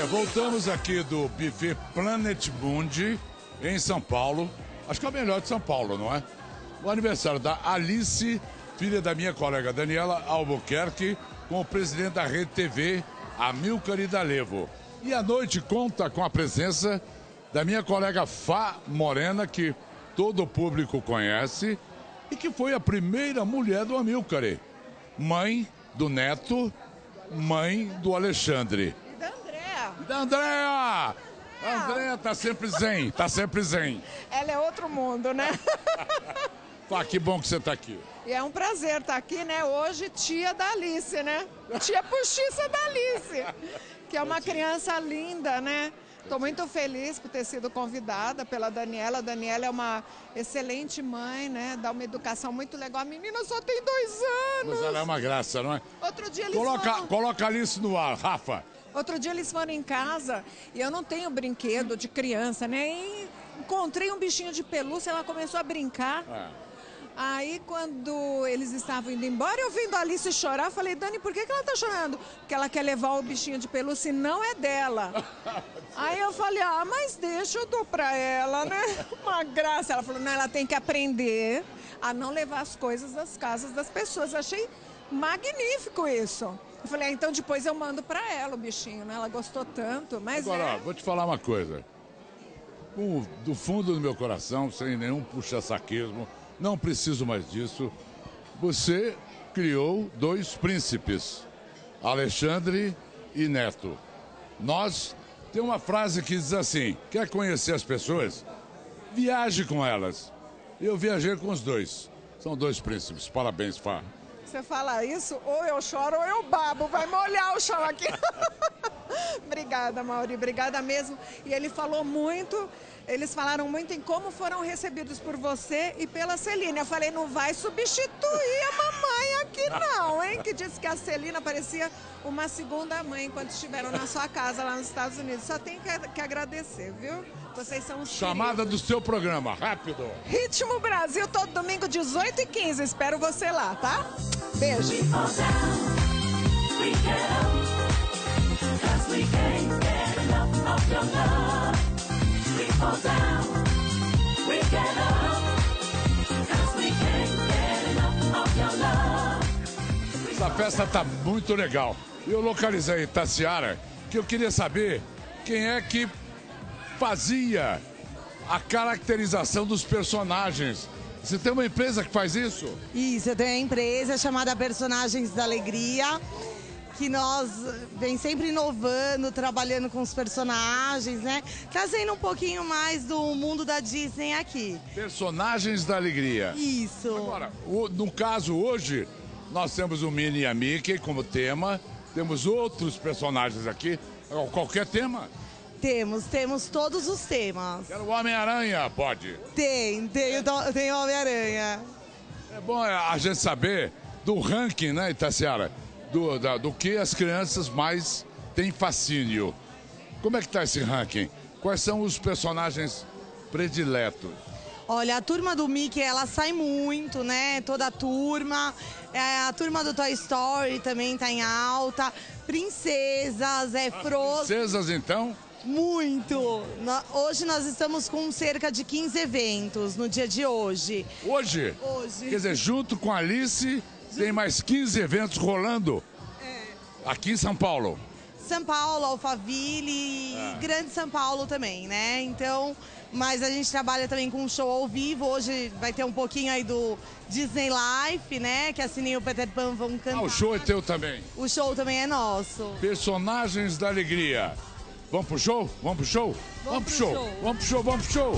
Voltamos aqui do Buffet Planet Mundi, em São Paulo. Acho que é o melhor de São Paulo, não é? O aniversário da Alice, filha da minha colega Daniela Albuquerque, com o presidente da Rede TV, Amilcar Idalevo. E a noite conta com a presença da minha colega Fá Morena, que todo o público conhece, e que foi a primeira mulher do Amilcar. Mãe do Neto, mãe do Alexandre. E da Andréa! A Andréa tá sempre zen, tá sempre zen. Ela é outro mundo, né? Pá, que bom que você tá aqui. E é um prazer estar aqui, né? Hoje, tia da Alice, né? Tia postiça da Alice, que é uma criança linda, né? Estou muito feliz por ter sido convidada pela Daniela. A Daniela é uma excelente mãe, né? Dá uma educação muito legal. A menina só tem 2 anos. Mas ela é uma graça, não é? Outro dia eles Coloca a Alice no ar, Rafa. Outro dia eles foram em casa e eu não tenho brinquedo de criança, né? E encontrei um bichinho de pelúcia, ela começou a brincar. Aí, quando eles estavam indo embora, eu vendo a Alice chorar, falei, Dani, por que ela tá chorando? Porque ela quer levar o bichinho de pelúcia e não é dela. Aí eu falei, mas deixa, eu dou pra ela, né? Uma graça. Ela falou, não, ela tem que aprender a não levar as coisas das casas das pessoas. Eu achei magnífico isso. Eu falei, então depois eu mando pra ela o bichinho, né? Ela gostou tanto, mas Agora, vou te falar uma coisa. Do fundo do meu coração, sem nenhum puxa-saquismo, não preciso mais disso. Você criou 2 príncipes, Alexandre e Neto. Nós tem uma frase que diz assim: quer conhecer as pessoas? Viaje com elas. Eu viajei com os 2. São 2 príncipes. Parabéns, Fá. Você fala isso, ou eu choro ou eu babo. Vai molhar o chão aqui. Obrigada, Mauri. Obrigada mesmo. E ele falou muito. Eles falaram muito em como foram recebidos por você e pela Celina. Eu falei, não vai substituir a mamãe aqui não, hein? Que disse que a Celina parecia uma segunda mãe quando estiveram na sua casa lá nos Estados Unidos. Só tenho que agradecer, viu? Vocês são os chamada queridos. do seu programa, rápido. Ritmo Brasil, todo domingo, 18h15. Espero você lá, tá? Beijo. Essa festa tá muito legal. Eu localizei Tassiara, que eu queria saber quem é que fazia a caracterização dos personagens. Você tem uma empresa que faz isso? Isso, eu tenho uma empresa chamada Personagens da Alegria, que nós vem sempre inovando, trabalhando com os personagens, né? Trazendo um pouquinho mais do mundo da Disney aqui. Personagens da Alegria. Isso. Agora, no caso hoje, nós temos o Minnie e a Mickey como tema, temos outros personagens aqui, qualquer tema. Temos todos os temas. Quero o Homem-Aranha, pode? Tem o Homem-Aranha. É bom a gente saber do ranking, né, Tassiara? Do que as crianças mais têm fascínio. Como é que tá esse ranking? Quais são os personagens prediletos? Olha, a turma do Mickey, ela sai muito, né? Toda a turma. A turma do Toy Story também tá em alta. Princesas, Frozen. Princesas, então? Muito! Hoje nós estamos com cerca de 15 eventos no dia de hoje. Hoje? Hoje. Quer dizer, junto com a Alice, tem mais 15 eventos rolando aqui em São Paulo. São Paulo, Alphaville e Grande São Paulo também, né? Então, mas a gente trabalha também com um show ao vivo. Hoje vai ter um pouquinho aí do Disney Life, né? Que a Sininho e o Peter Pan vão cantar. O show é teu também. O show também é nosso. Personagens da Alegria. Vamos pro show? Vamos pro show? Vamos pro show. Vamos pro show, vamos pro show.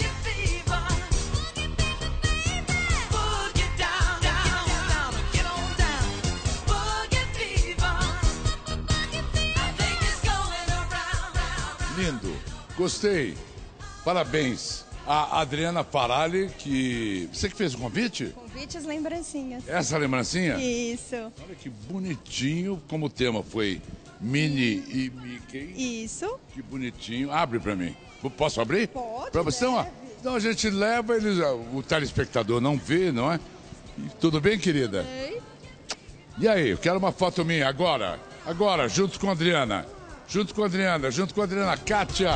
Lindo. Gostei. Parabéns. A Adriana Farali, que... Você que fez o convite? Convites, lembrancinhas. Essa lembrancinha? Isso. Olha que bonitinho. Como o tema foi Minnie e Mickey. Isso. Que bonitinho. Abre pra mim. Posso abrir? Pode, pra você, ó. Então a gente leva, o telespectador não vê, não é? Tudo bem, querida? Ei. E aí, eu quero uma foto minha agora. Agora, junto com a Adriana. Junto com a Adriana, Kátia.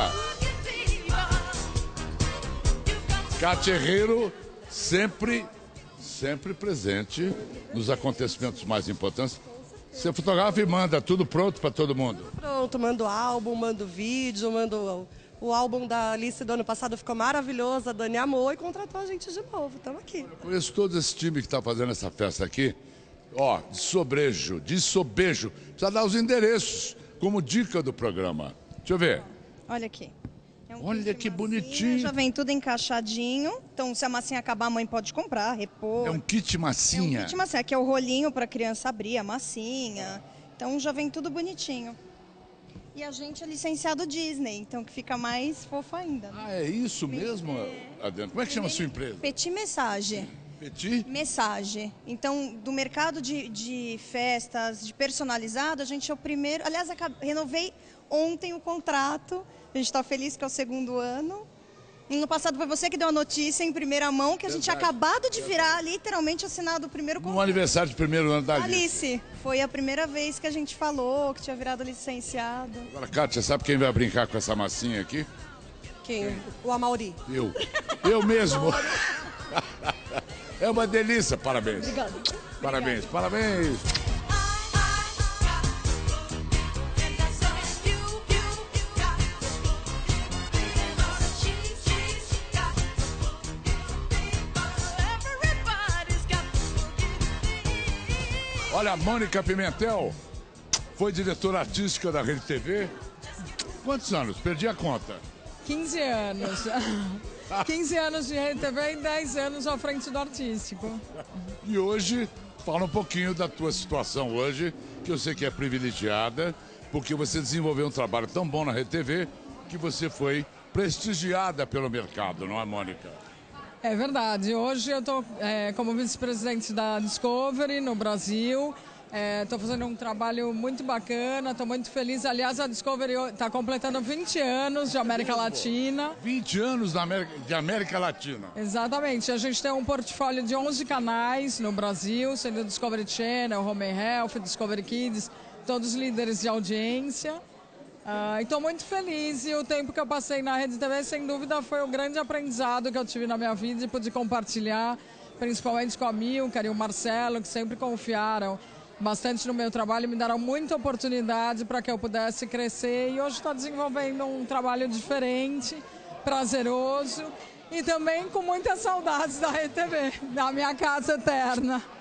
Kátia Herrero, sempre presente nos acontecimentos mais importantes. Você fotografa e manda tudo pronto para todo mundo. Pronto, mando álbum, mando vídeo, mando o álbum da Alice do ano passado, ficou maravilhoso, a Dani amou e contratou a gente de novo, estamos aqui. Eu conheço todo esse time que está fazendo essa festa aqui, ó, de sobejo, precisa dar os endereços como dica do programa. Deixa eu ver. Olha aqui. Olha que bonitinho. Já vem tudo encaixadinho. Então, se a massinha acabar, a mãe pode comprar, repor. É um kit massinha. É um kit massinha. Aqui é o rolinho para a criança abrir a massinha. Então, já vem tudo bonitinho. E a gente é licenciado Disney, então que fica mais fofo ainda. Né? Ah, é isso mesmo, Adriana? Como é que chama a sua empresa? Petit Message. Petit? Message. Então, do mercado de festas, de personalizado, a gente é o primeiro... Aliás, renovei ontem o contrato. A gente está feliz que é o 2º ano. E no passado foi você que deu a notícia em primeira mão que a gente tinha acabado de virar, literalmente assinado o primeiro contrato. No aniversário de 1º ano da Alice. Foi a primeira vez que a gente falou que tinha virado licenciado. Agora, Kátia, sabe quem vai brincar com essa massinha aqui? Quem? O Amauri. Eu mesmo. É uma delícia, parabéns. Obrigada. Parabéns, parabéns. Olha, a Mônica Pimentel foi diretora artística da Rede TV. Quantos anos? Perdi a conta. 15 anos. 15 anos de Rede TV e 10 anos à frente do artístico. E hoje, fala um pouquinho da tua situação hoje, que eu sei que é privilegiada, porque você desenvolveu um trabalho tão bom na Rede TV que você foi prestigiada pelo mercado, não é, Mônica? É verdade. Hoje eu estou como vice-presidente da Discovery no Brasil. Estou fazendo um trabalho muito bacana, estou muito feliz. Aliás, a Discovery está completando 20 anos de América Latina. 20 anos de América Latina. Exatamente. A gente tem um portfólio de 11 canais no Brasil, sendo Discovery Channel, Home and Health, Discovery Kids, todos líderes de audiência. Estou muito feliz e o tempo que eu passei na Rede TV, sem dúvida, foi um grande aprendizado que eu tive na minha vida e pude compartilhar, principalmente com a Milka e o Marcelo, que sempre confiaram bastante no meu trabalho e me deram muita oportunidade para que eu pudesse crescer. E hoje estou desenvolvendo um trabalho diferente, prazeroso e também com muitas saudades da Rede TV, da minha casa eterna.